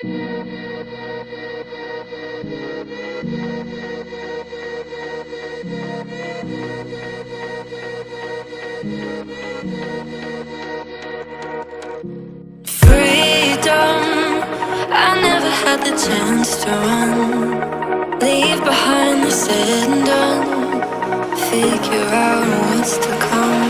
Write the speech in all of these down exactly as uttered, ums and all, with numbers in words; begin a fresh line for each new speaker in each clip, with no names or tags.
Freedom, I never had the chance to run. Leave behind the said and done. Figure out what's to come.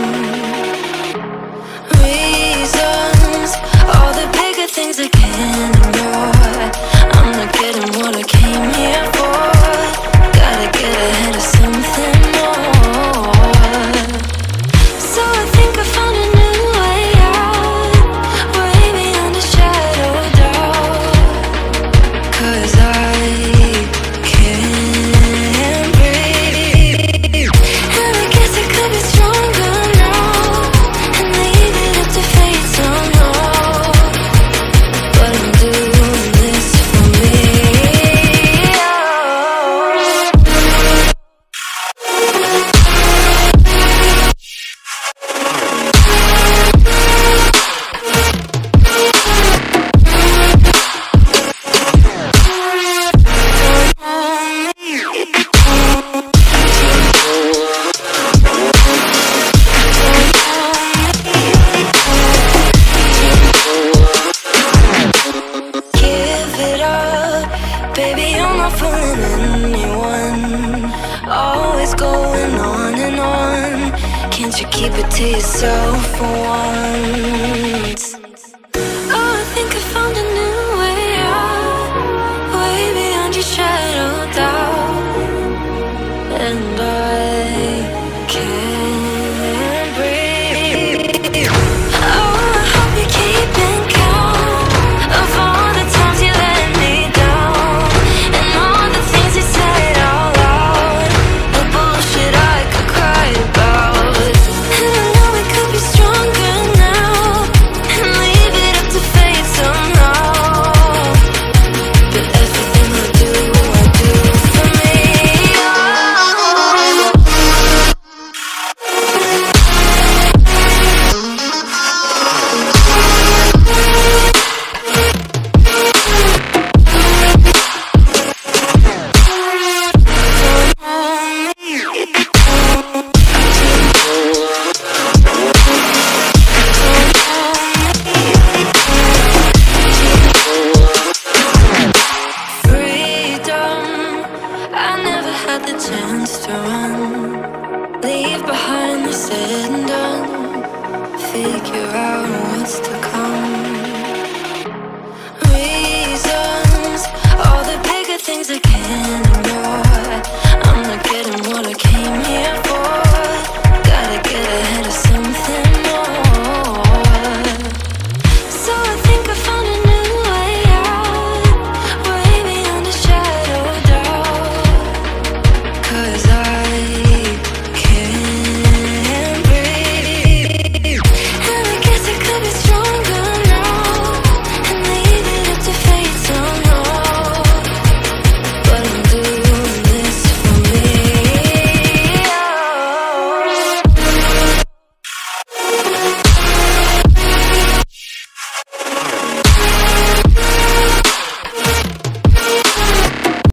Reasons, all the bigger things I can't ignore. I'm not getting what I came here for. Gotta get ahead of something more. So I think I found a new way out, way beyond a shadow of doubt. 'Cause I can't breathe, and I guess I could be stronger now and leave it up to fate somehow. But I'm doing this for me. Give it up, baby, you're not fooling anyone. Always going on and on. Can't you keep it to yourself for once?